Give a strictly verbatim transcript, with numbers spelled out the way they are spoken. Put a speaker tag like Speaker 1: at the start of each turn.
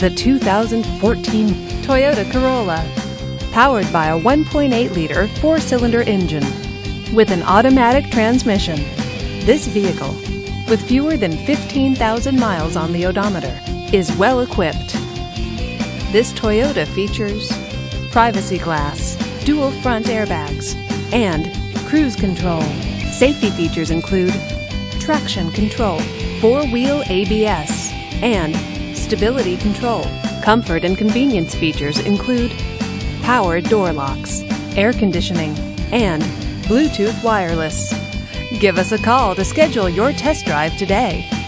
Speaker 1: the two thousand fourteen Toyota Corolla. Powered by a one point eight liter four-cylinder engine with an automatic transmission. This vehicle, with fewer than fifteen thousand miles on the odometer, is well equipped. This Toyota features privacy glass, dual front airbags, and cruise control. Safety features include traction control, four-wheel A B S, and stability control. Comfort and convenience features include power door locks, air conditioning, and Bluetooth wireless. Give us a call to schedule your test drive today.